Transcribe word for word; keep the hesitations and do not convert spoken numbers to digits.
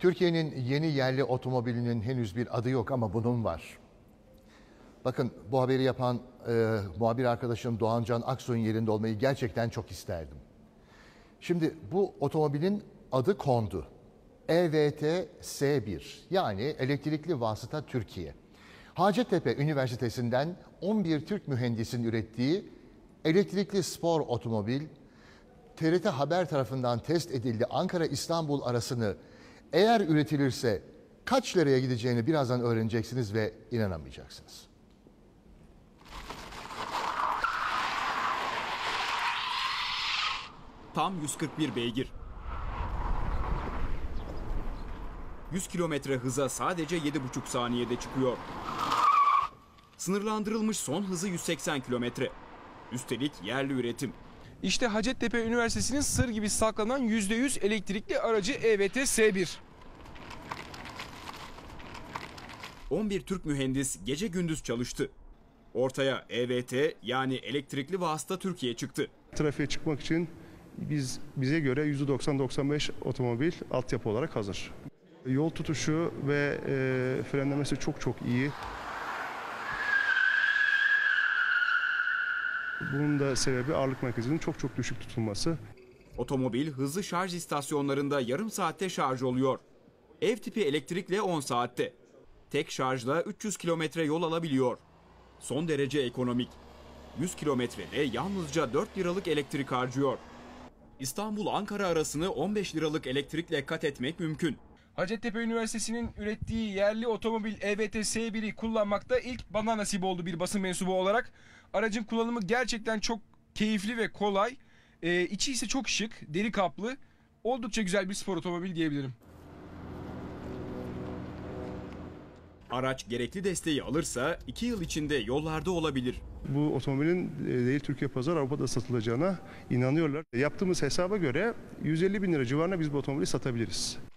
Türkiye'nin yeni yerli otomobilinin henüz bir adı yok ama bunun var. Bakın, bu haberi yapan e, muhabir arkadaşım Doğancan Aksoy'un yerinde olmayı gerçekten çok isterdim. Şimdi bu otomobilin adı kondu. E V T S bir, yani elektrikli vasıta Türkiye. Hacettepe Üniversitesi'nden on bir Türk mühendisin ürettiği elektrikli spor otomobil T R T Haber tarafından test edildi. Ankara-İstanbul arasını eğer üretilirse kaç liraya gideceğini birazdan öğreneceksiniz ve inanamayacaksınız. Tam yüz kırk bir beygir. yüz kilometre hıza sadece yedi buçuk saniyede çıkıyor. Sınırlandırılmış son hızı yüz seksen kilometre. Üstelik yerli üretim. İşte Hacettepe Üniversitesi'nin sır gibi saklanan yüzde yüz elektrikli aracı E V T S bir. on bir Türk mühendis gece gündüz çalıştı. Ortaya E V T, yani elektrikli vasıta Türkiye çıktı. Trafiğe çıkmak için biz bize göre yüzde doksan doksan beş otomobil altyapı olarak hazır. Yol tutuşu ve e, frenlemesi çok çok iyi. Bunun da sebebi ağırlık merkezinin çok çok düşük tutulması. Otomobil hızlı şarj istasyonlarında yarım saatte şarj oluyor. Ev tipi elektrikle on saatte. Tek şarjla üç yüz kilometre yol alabiliyor. Son derece ekonomik. yüz kilometrede yalnızca dört liralık elektrik harcıyor. İstanbul-Ankara arasını on beş liralık elektrikle kat etmek mümkün. Hacettepe Üniversitesi'nin ürettiği yerli otomobil E V T S bir'i kullanmakta ilk bana nasip oldu bir basın mensubu olarak. Aracın kullanımı gerçekten çok keyifli ve kolay. Ee, içi ise çok şık, deri kaplı. Oldukça güzel bir spor otomobil diyebilirim. Araç gerekli desteği alırsa iki yıl içinde yollarda olabilir. Bu otomobilin değil Türkiye pazarı, Avrupa'da satılacağına inanıyorlar. Yaptığımız hesaba göre yüz elli bin lira civarına biz bu otomobili satabiliriz.